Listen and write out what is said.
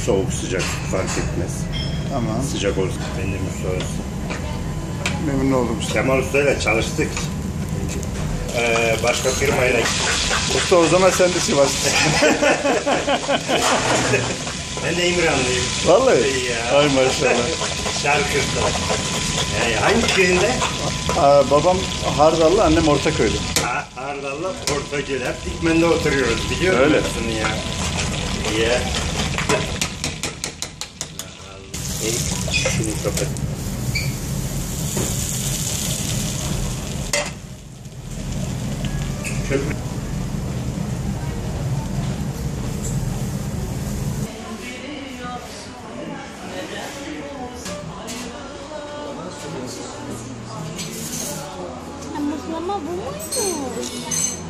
Soğuk sıcak fark etmez. Tamam. Sıcak olsun. Ben de Mustafa olsun. Memnun oldum usta. Kemal Usta ile çalıştık. Başka firmayla. Usta o zaman sen de Sivaslısın. Ben de İmranlıyım. Vallahi. Ya. Ay maşallah. Şarkısı. Hangi köyünde? Babam Hardallı, annem Ortaköy'lü. Hardal'la Portakal. Hep Dikmen'de oturuyoruz. Biliyor Öyle. musun ya? Ya. Şunu kapat. Köprü. Mıhlama bu muydu?